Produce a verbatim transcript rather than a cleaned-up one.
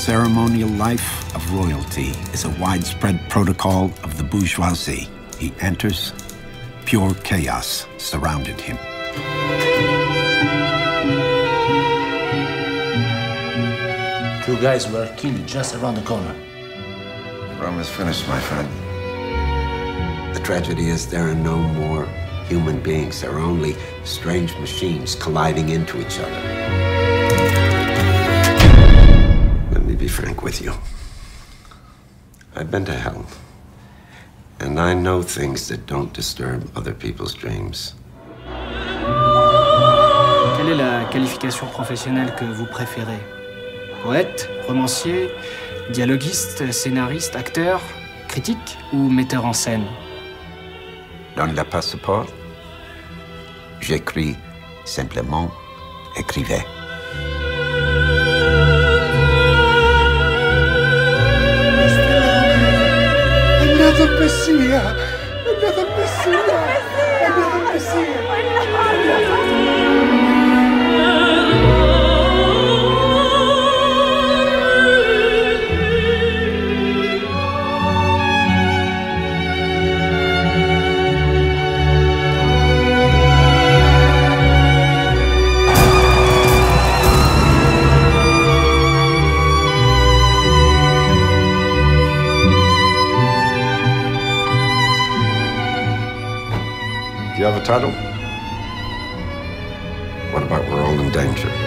ceremonial life of royalty is a widespread protocol of the bourgeoisie. He enters, pure chaos surrounded him. Two guys were killed just around the corner. Rome is finished, my friend. The tragedy is there are no more human beings. There are only strange machines colliding into each other. Let me be frank with you. I've been to hell, and I know things that don't disturb other people's dreams. Quelle est la qualification professionnelle que vous préférez? Poète, romancier, dialoguiste, scénariste, acteur, critique ou metteur en scène? Dans le passeport, j'écris simplement écrivez. Another Messiah! Another Messiah! Another Messiah! Do you have a title? What about We're All in Danger?